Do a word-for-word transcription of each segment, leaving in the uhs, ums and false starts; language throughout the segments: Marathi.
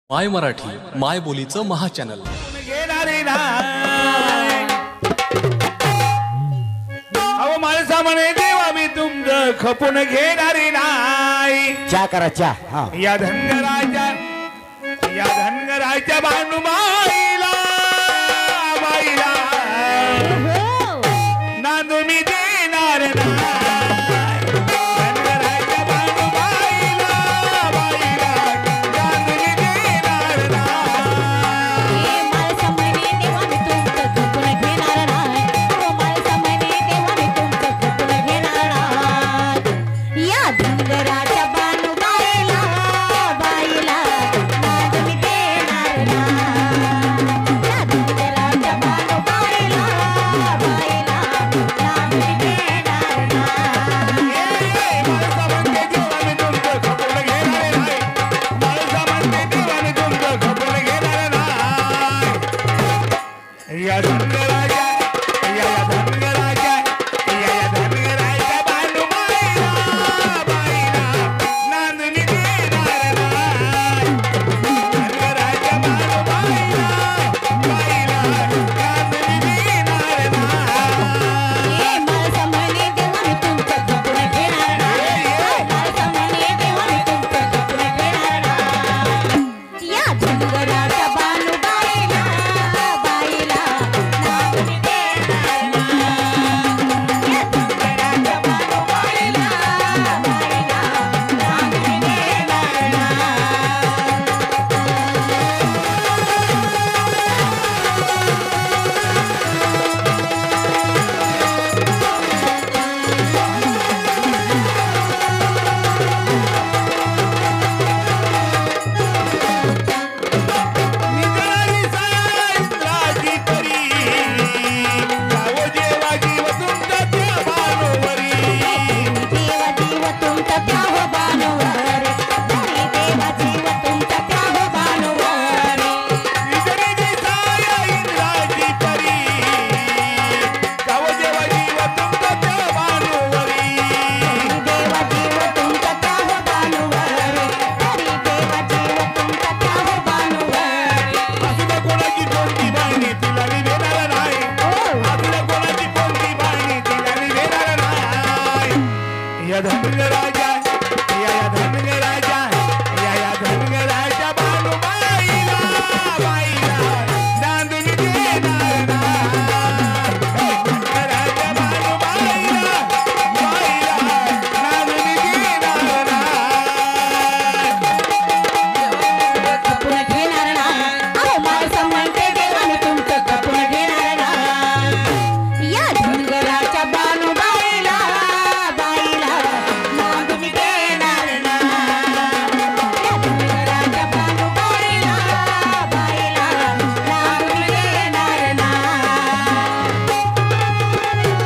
माय मराठी माय बोलीचं महाचॅनल. अहो माणसा म्हणे देवा मी तुमचं खपून घेणारी नाही. चा करा चा. हा या धनगराच्या या धनगराच्या भानुबाईला बाईला नांदू मी देणार नाही. धनगराच्या भानुबाईला बाईला नांदू मी देणार नाही. माणसा म्हणे देवा मी तुमचं खपून घेणार नाही. अहो माणसा म्हणे देवा मी तुमचं खपून घेणार नाही. या धनगराच्या भानुबाईला बाईला नांदू मी देणार नाही. या धनगराच्या भानुबाईला बाईला नांदू मी देणार नाही. माणसा म्हणते देवा मी तुमचं खपून घेणार नाही. माणसा म्हणते देवा मी तुमचं खपून घेणार नाही. या धनगराच्या या धनगराच्या या धनगराच्या भानुबाईला बाईला नांदू मी देणार नाही. धनगराच्या भानुबाईला बाईला नांदू मी देणार नाही. माणसा म्हणे देवा मी तुमचं खपून घेणार नाही. माणसा म्हणे देवा मी तुमचं खपून घेणार नाही. या धनगराच्या भानुबाईला बाईला नांदू मी देणार नाही. या धनगराच्या भानुबाईला बाईला नांदू मी देणार नाही. निघाली सायंकाळची परी जावो जेवा जीव तुमचा त्या भानोवरी. देवा जीव तुमचा त्या हो भानुवारी. देवा जीव तुमचा त्या हो भानुवारी. निघाली सायंकाळची परी जावो जेवा जीव तुमचा त्या भानोवरी. देवा जीव तुमचा त्या हो भानुवारी. देवा जीव तुमचा त्या हो भानुवारी. असुद्या कोणाची कोणती बाणी तिला मी देणार नाही. असुद्या कोणाची कोणती बाणी तिला मी देणार नाही. या धनगराच्या या या धनगराच्या या या धनगराच्या भानुबाईला बाईला नांदू मी देणार नाही. धनगराच्या भानुबाईला बाईला नांदू मी देणार नाही. खपून घेणार नाही. अहो माणसा म्हणते देवा मी तुमचं खपून घेणार नाही. या धनगराच्या भानुबाईला बाईला नांदू मी देणार नाही. या धनगराच्या भानुबाईला बाईला नांदू मी देणार नाही.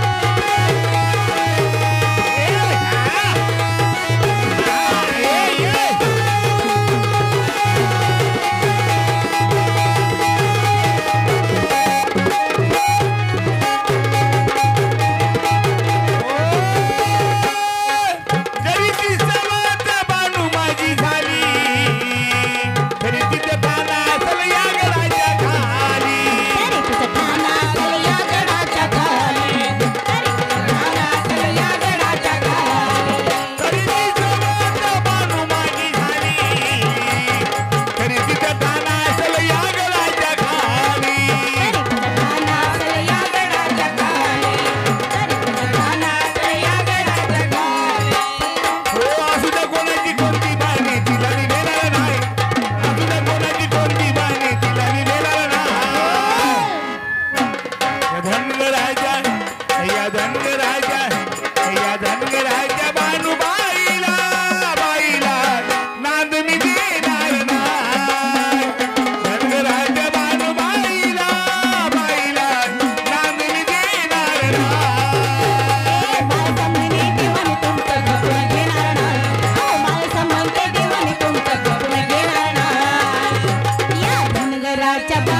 जरी ती सवात बानू माझी झाली तरी तिथे पाना असल या गडाच्या खाली. तरी तुझं ठाणा असेल या गडाच्या खाली. तरी तुझं ठाणा असेल या गडाच्या खाली. तरी ती सवात बानू माझी झाली तरी तिथे पाना असल या गडाच्या खाली. तरी तुझं ठाणा असेल या गडाच्या खाली. तरी तुझं ठाणा असेल या गडाच्या खाली. हो असुद्या कोणाची कोणती बाणी तिला मी देणार नाही. असुद्या कोणाची कोणती बाणी तिला मी देणार नाही. या धनगराच्या या धनगराच्या या धनगराच्या भानुबाईला बाईला नांद मी देणार नाही. धनगराच्या भानुबाईला बाईला नांद मी देणार नाही. माणसा म्हणे देवा मी तुमचं खपून घेणार नाही. अहो माणसा म्हणते देवा मी तुमचं खपून घेणार नाही. या धनगराच्या